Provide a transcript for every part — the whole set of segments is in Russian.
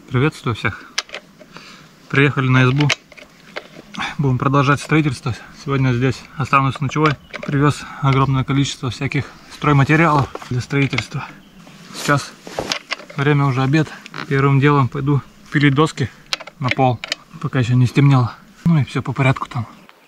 Приветствую всех. Приехали на избу. Будем продолжать строительство. Сегодня здесь останусь ночевой. Привез огромное количество всяких стройматериалов для строительства. Сейчас время уже обед. Первым делом пойду пилить доски на пол, пока еще не стемнело. Ну и все по порядку там.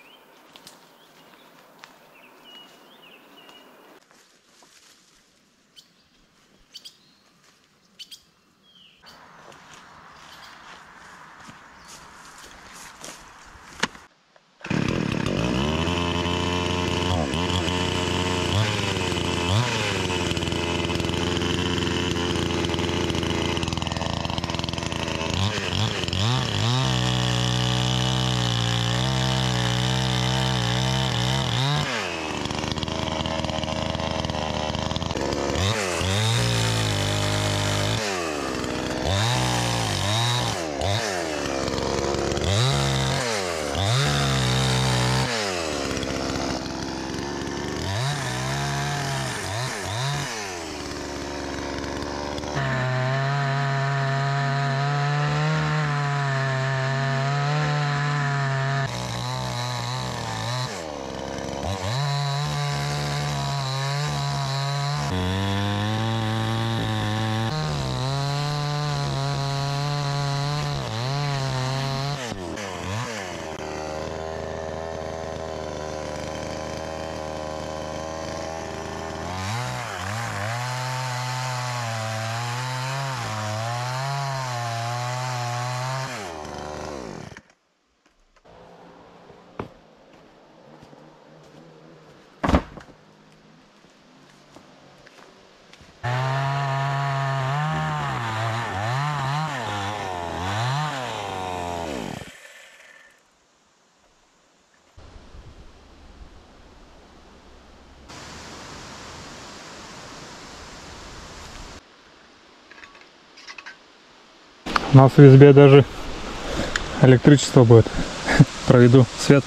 У нас в избе даже электричество будет. Проведу свет.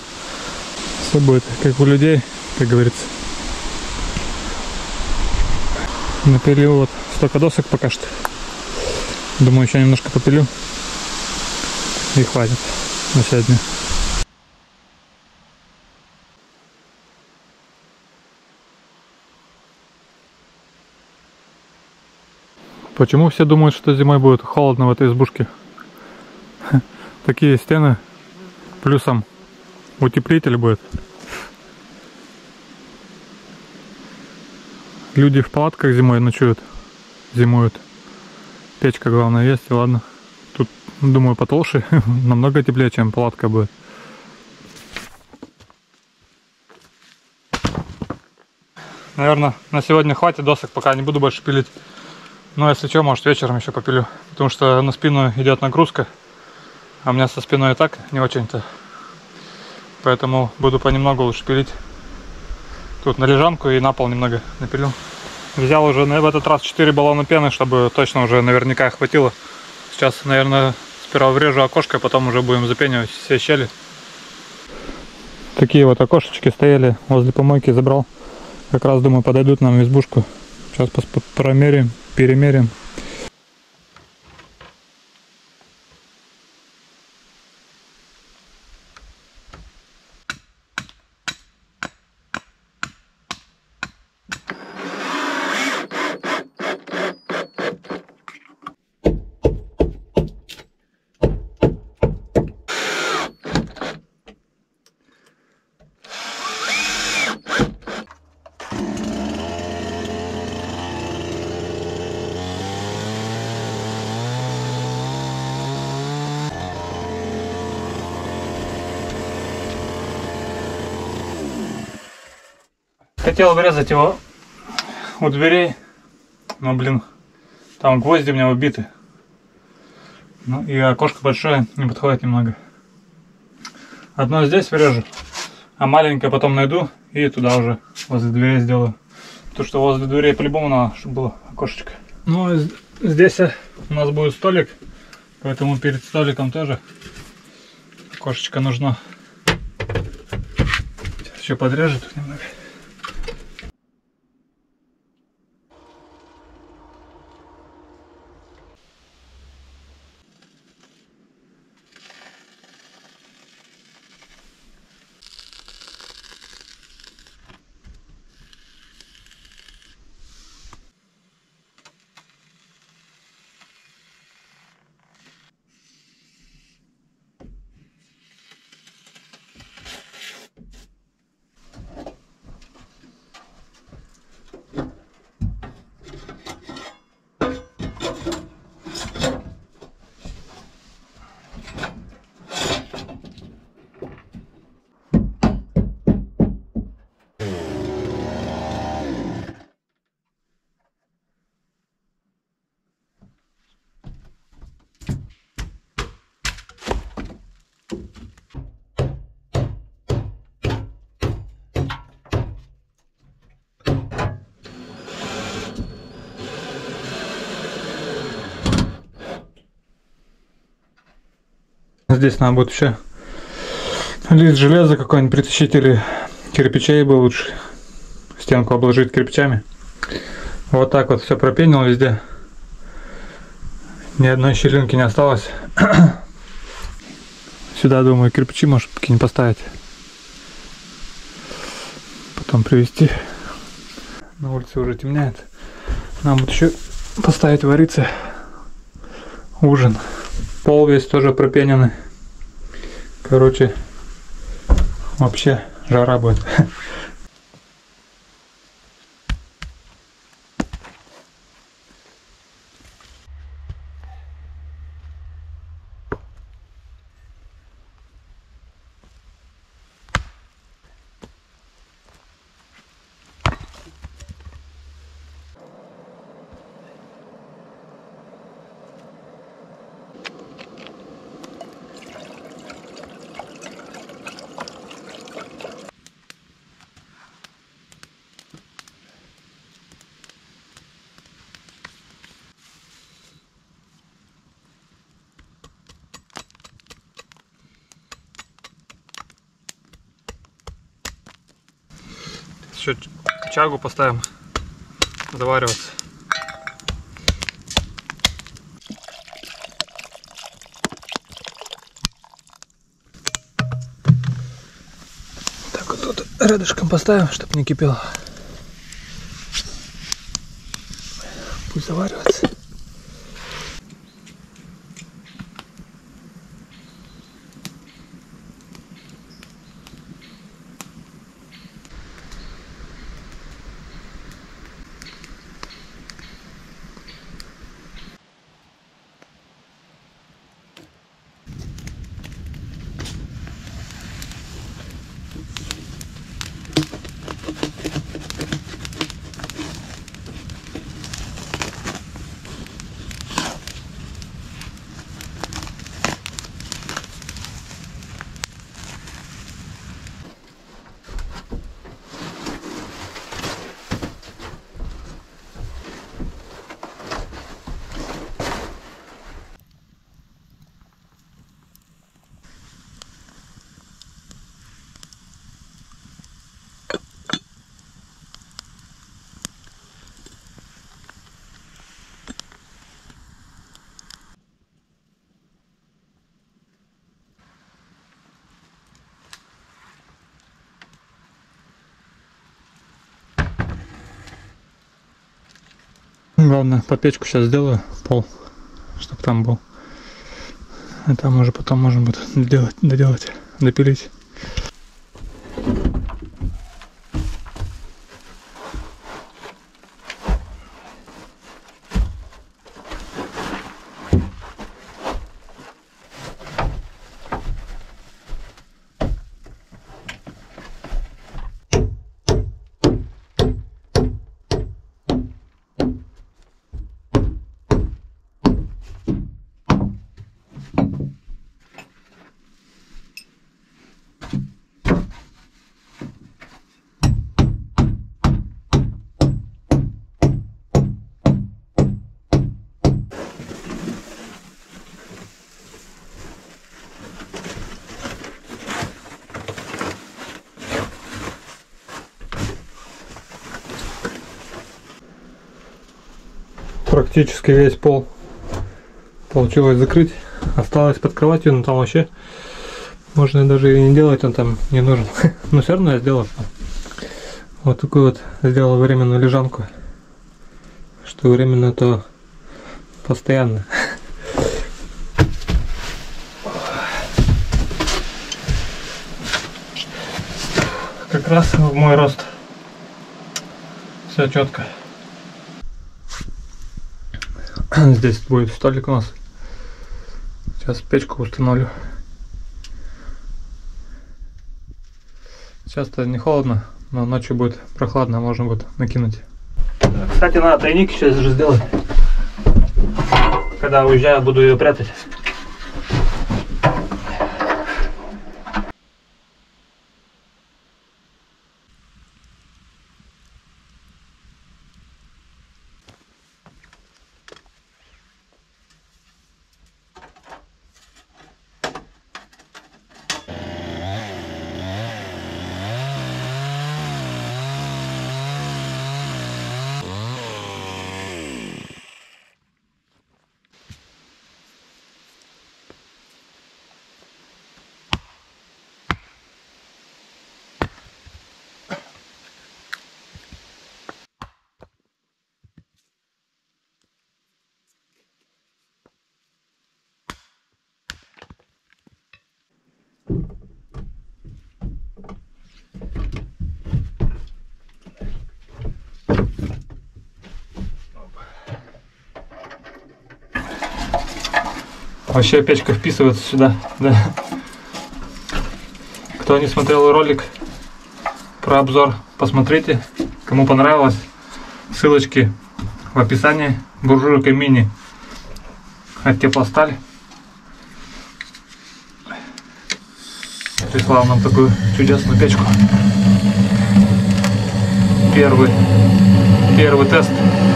Все будет как у людей, как говорится. Напилил вот столько досок пока что. Думаю, еще немножко попилю. И хватит на сегодня. Почему все думают, что зимой будет холодно в этой избушке? Такие стены, плюсом утеплитель будет. Люди в палатках зимой ночуют, зимуют. Печка, главное, есть, и ладно. Тут, думаю, потолще, намного теплее, чем палатка будет. Наверное, на сегодня хватит досок, пока не буду больше пилить. Но если что, может вечером еще попилю. Потому что на спину идет нагрузка. А у меня со спиной и так не очень-то. Поэтому буду понемногу лучше пилить. Тут на лежанку и на пол немного напилю. Взял уже в этот раз 4 баллона пены, чтобы точно уже наверняка хватило. Сейчас, наверное, сперва врежу окошко, потом уже будем запенивать все щели. Такие вот окошечки стояли возле помойки, забрал. Как раз, думаю, подойдут нам в избушку. Сейчас промеряем, перемерим. Хотел вырезать его у дверей, но, блин, там гвозди у меня убиты. Ну и окошко большое, не подходит немного. Одно здесь вырежу, а маленькое потом найду и туда уже возле дверей сделаю. Потому что возле дверей по-любому надо, чтобы было окошечко. Ну здесь у нас будет столик, поэтому перед столиком тоже окошечко нужно. Сейчас еще подрежу тут немного. Здесь надо будет еще лист железа какой-нибудь притащить или кирпичей бы лучше. Стенку обложить кирпичами. Вот так вот все пропенил везде. Ни одной щелинки не осталось. Сюда, думаю, кирпичи, может, какие-нибудь поставить. Потом привезти. На улице уже темняет. Нам вот еще поставить вариться ужин. Пол весь тоже пропененный. Короче, вообще жара будет. Еще чагу поставим завариваться. Так вот тут рядышком поставим, чтобы не кипело. Пусть заваривается. Главное, под печку сейчас сделаю пол, чтобы там был. А там уже потом можно будет доделать, допилить. Практически весь пол получилось закрыть. Осталось под кроватью, но там вообще можно даже и не делать, он там не нужен. Но все равно я сделал. Вот такую вот сделал временную лежанку. Что временно, то постоянно. Как раз в мой рост. Все четко. Здесь будет столик у нас. Сейчас печку установлю. Сейчас-то не холодно, но ночью будет прохладно, можно будет накинуть. Кстати, надо тайник сейчас же сделать. Когда уезжаю, буду ее прятать. Вообще печка вписывается сюда, да. Кто не смотрел ролик про обзор, посмотрите. Кому понравилось, ссылочки в описании. Буржуйка мини от Теплосталь прислал нам такую чудесную печку. Первый тест.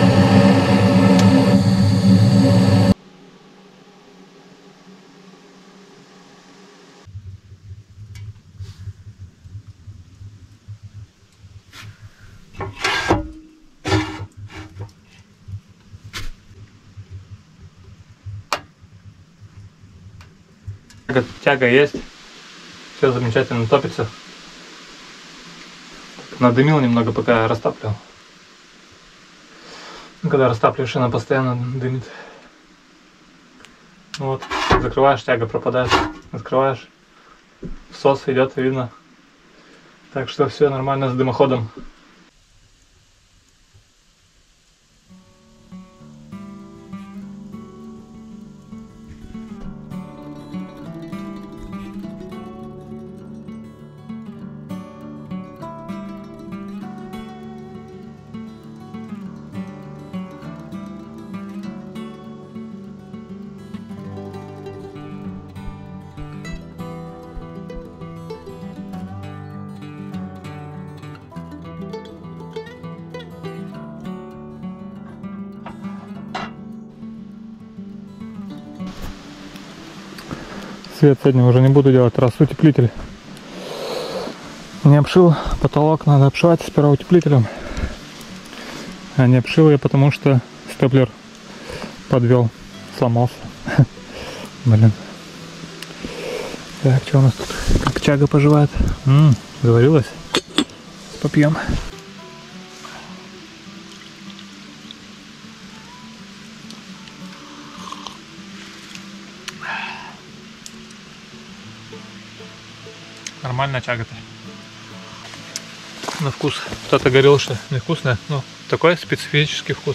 Тяга есть, все замечательно топится. Надымил немного, пока растапливал. Когда растапливаешь, она постоянно дымит. Вот, закрываешь, тяга пропадает, открываешь, всос идет, видно. Так что все нормально с дымоходом. Свет сегодня уже не буду делать, раз утеплитель не обшил, потолок надо обшивать сперва утеплителем. А не обшил я, потому что степлер подвел, сломался. Блин. Так, что у нас тут? Как чага поживает? Заварилась? Попьем. Нормальная чага-то. На вкус. Кто-то говорил, что невкусная, но такой специфический вкус.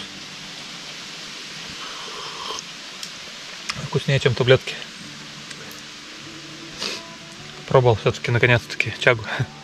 Вкуснее, чем таблетки. Пробовал все-таки наконец-таки чагу.